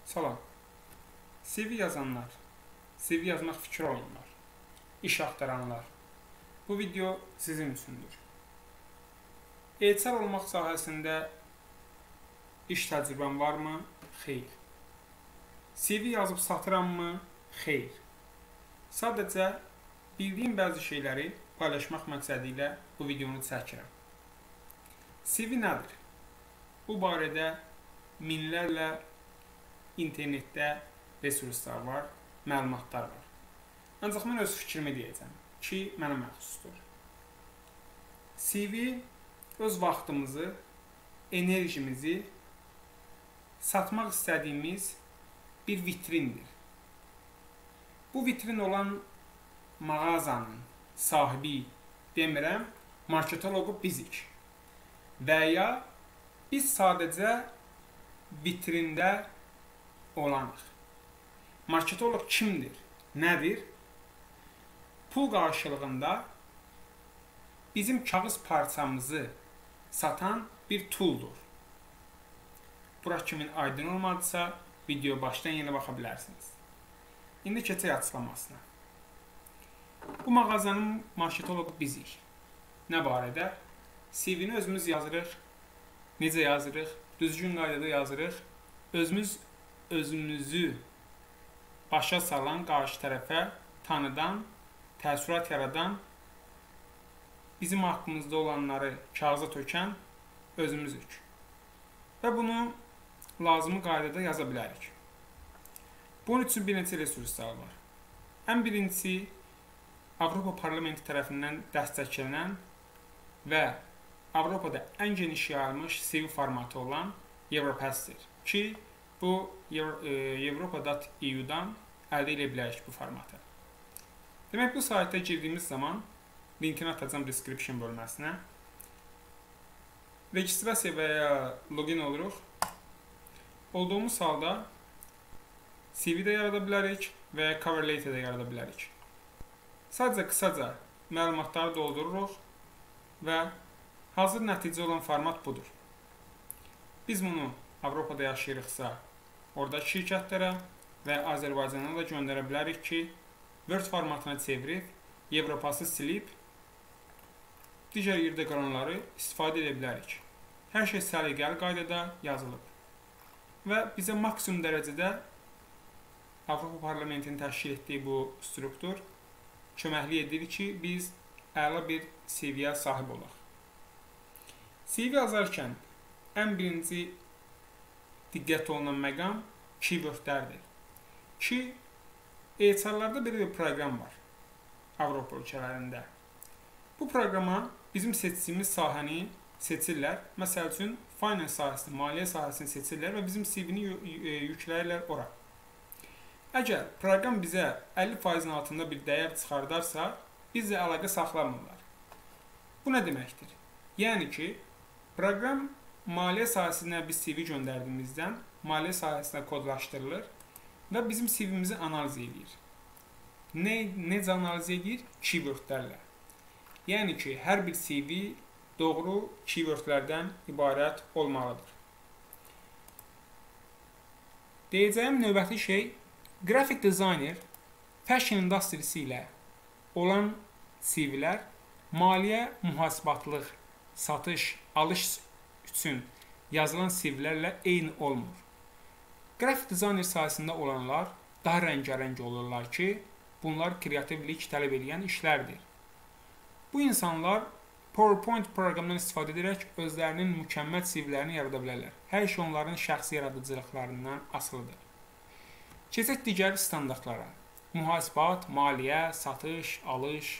Salam. CV yazanlar, CV yazmaq fikri olanlar, iş axtaranlar. Bu video sizin üçündür. HR olmaq sahəsində iş təcrübən varmı? Xeyr. CV yazıb satıramı? Xeyr. Sadəcə bildiyim bəzi şeyləri paylaşmaq məqsədi ilə bu videonu çəkirəm. CV nədir? Bu barədə minlərlə internetdə resurslar var, məlumatlar var. Ancaq mən öz fikrimi deyəcəm ki, mənə məxsusdur. CV öz vaxtımızı, enerjimizi satmaq istədiyimiz bir vitrindir. Bu vitrin olan mağazanın sahibi demirəm, marketoloqu bizik. Və ya biz sadəcə vitrində olanıq. Marketoloq kimdir? Nədir? Pul qarşılığında bizim kağız parçamızı satan bir tooldur. Bura kimin aydın olmadısa, video başdan yenə baxa bilərsiniz. İndi keçək açıqlamasına. Bu mağazanın marketoloqu bizik. Nə barədə? CV-ni özümüz yazırıq. Necə yazırıq? Düzgün qaydada yazırıq. Özümüzü başa salan, qarşı tərəfə tanıdan, təəssürat yaradan, bizim haqqımızda olanları kağıza tökən özümüzük. Və bunu lazımi qaydada yaza bilərik. Bunun üçün bir neçə resurslar var. Ən birincisi Avropa Parlamenti tərəfindən dəstəklənən və Avropada ən geniş yayılmış CV formatı olan Europassdir ki, bu Europa.eu-dan əldə edə bilərik bu formatı. Demək, bu saytda girdiyimiz zaman linkini atacağım description bölməsinə. Registrasiya və ya login oluruq. Olduğumuz halda CV də yarada bilərik və ya cover letter də yarada bilərik. Sadəcə qısaca məlumatları doldururuq və hazır nəticə olan format budur. Biz bunu Avropada yaşayırıqsa, oradakı şirkətlərə və Azərbaycana da göndərə bilərik ki, Word formatına çevirib, Evropası silib, digər yerdə qalanları istifadə edə bilərik. Hər şey səliqəli qaydada yazılıb. Və bizə maksimum dərəcədə Avropa Parlamentinin təşkil etdiyi bu struktur köməklik edir ki, biz əla bir CV-yə sahib olaq. CV yazarkən ən birinci diqqət olunan məqam keywordlərdir. Ki, HR-larda belə bir proqram var Avropa ölkələrində. Bu proqrama bizim seçdiyimiz sahəni seçirlər. Məsəl üçün, finance sahəsini, maliyyə sahəsini seçirlər və bizim CV-ni yükləyirlər ora. Əgər proqram bizə 50%-in altında bir dəyər çıxardarsa, bizlə əlaqə saxlamırlar. Bu nə deməkdir? Yəni ki, proqram maliyyə sahəsinə biz CV göndərdiyimizdən maliyyə sahəsinə kodlaşdırılır və bizim CV-mizi analiz edir. Necə analiz edir? Keywordlərlə. Yəni ki, hər bir CV doğru keywordlərdən ibarət olmalıdır. Deyəcəyim növbəti şey, grafik dizayner fashion industrisi ilə olan CV-lər maliyyə, mühasibatlıq, satış, alış üçün yazılan CV-lərlə eyni olmur. Grafik dizayner sahəsində olanlar daha rəngarəng olurlar ki, bunlar kreativlik tələb edən işlərdir. Bu insanlar PowerPoint proqramından istifadə edərək özlərinin mükəmməl CV-lərini yarada bilərlər. Hər şey onların şəxsi yaradıcılıqlarından asılıdır. Keçək digər standartlara. Mühasibat, maliyyə, satış, alış.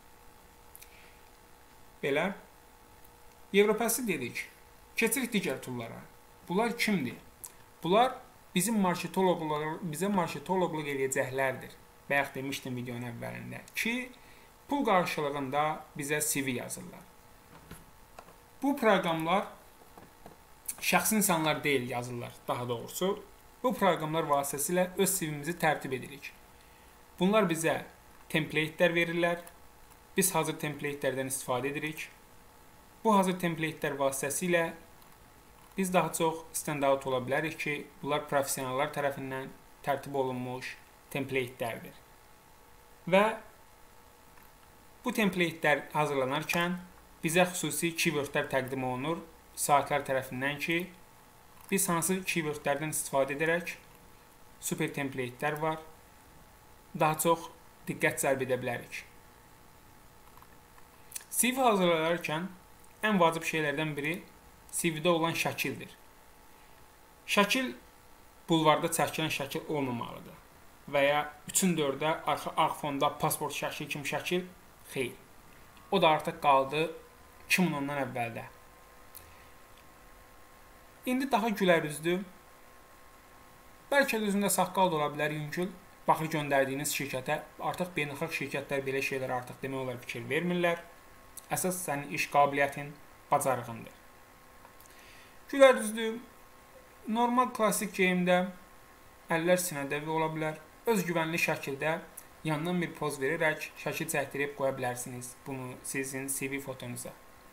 Belə. Evropası dedik. Keçirik digər toollara. Bunlar kimdir? Bunlar bizə marketoloqluq eləyəcəklərdir. Bayaq demişdim videonun əvvəlində ki, pul qarşılığında bizə CV yazırlar. Bu proqramlar şəxsi insanlar deyil yazırlar, daha doğrusu. Bu proqramlar vasitəsilə öz CV-mizi tərtib edirik. Bunlar bizə template-lər verirlər. Biz hazır template-lərdən istifadə edirik. Bu hazır template-lər vasitəsilə biz daha çox standout ola bilərik ki, bunlar professionallar tərəfindən tərtib olunmuş template-lərdir. Və bu template-lər hazırlanarkən bizə xüsusi keyword-lər təqdim olunur saytlar tərəfindən ki, biz hansı keyword-lərdən istifadə edərək super template-lər var, daha çox diqqət cəlb edə bilərik. CV hazırlanarkən ən vacib şeylərdən biri CV-də olan şəkildir. Şəkil bulvarda çəkilən şəkil olmamalıdır və ya 3-4-də arxa ağ fonda pasport şəkli kimi şəkil xeyr. O da artıq qaldı 2010-dan əvvəldə. İndi daha gülərüzlü, bəlkə də özündə saqqal da ola bilər yüngül, baxır göndərdiyiniz şirkətə, artıq beynəlxalq şirkətlər belə şeylər artıq demək olar fikir vermirlər. Əsas sənin iş qabiliyyətin, bacarığındır. Gülərüzlü, normal klassik geyimdə əllər sinədə ola bilər. Öz güvənli şəkildə yandan bir poz verərək şəkil çəkdirib qoya bilərsiniz bunu sizin CV fotonuza.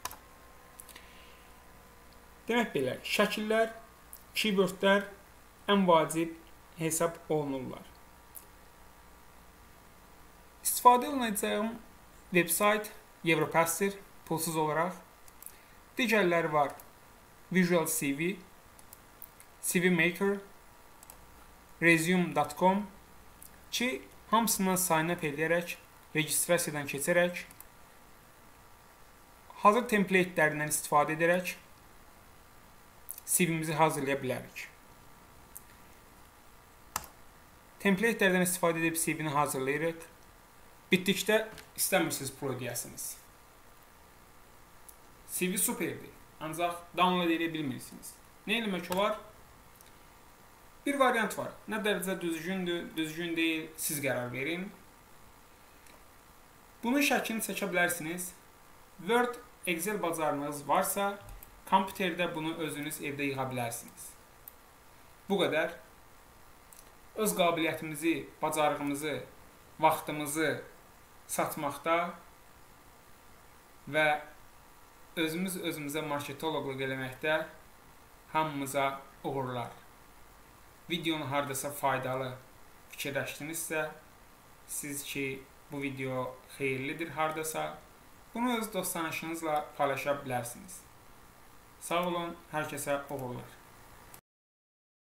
Demək belə, şəkillər, keywordlər ən vacib hesab olunurlar. İstifadə olunacağım websayt Europass'dir, pulsuz olaraq. Digərləri var Visual CV, CV Maker, Resume.com ki, hamısından sign up edərək, registrasiyadan keçərək, hazır template-lərindən istifadə edərək CV-mizi hazırlaya bilərik. Template-lərdən istifadə edib CV-ni hazırlayırıq. Bitdikdə istəmirsiniz pro deyəsiniz. CV superdir, ancaq download edə bilmirsiniz. Nə eləmək olar? Bir variant var. Nə dərəcə düzgündür, düzgün deyil, siz qərar verin. Bunun şəklini çəkə bilərsiniz. Word, Excel bacarığınız varsa, kompüterdə bunu özünüz evdə yığa bilərsiniz. Bu qədər. Öz qabiliyyətimizi, bacarığımızı, vaxtımızı satmaqda və özümüzə marketoloqluq eləməkdə hamımıza uğurlar. Videonu hardasa faydalı fikirləşdinizsə, siz ki, bu video xeyirlidir hardasa, bunu öz dost tanışınızla paylaşa bilərsiniz. Sağ olun, hər kəsə uğurlar.